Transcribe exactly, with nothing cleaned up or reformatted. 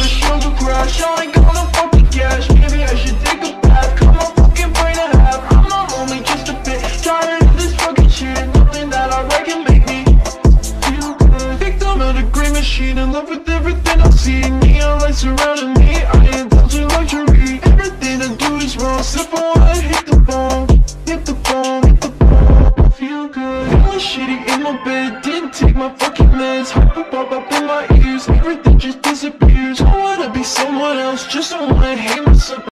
a sugar crash. I ain't got no fucking cash. Maybe I should take a bath. Cut my fucking brain in half. I'm not only just a bit tired of this fucking shit. Nothing that I write can make me feel good. Victim of the green machine, in love with everything I see. Neon lights surrounding me, I indulge in luxury. Everything I do is wrong, except for when I hit the bone. Hit the bone, hit the bone. Feel good. Feeling shitty in my bed, didn't take my fucking meds. Hyper pop up in my ears, everything just disappears. I wanna be someone else, just don't wanna hate myself.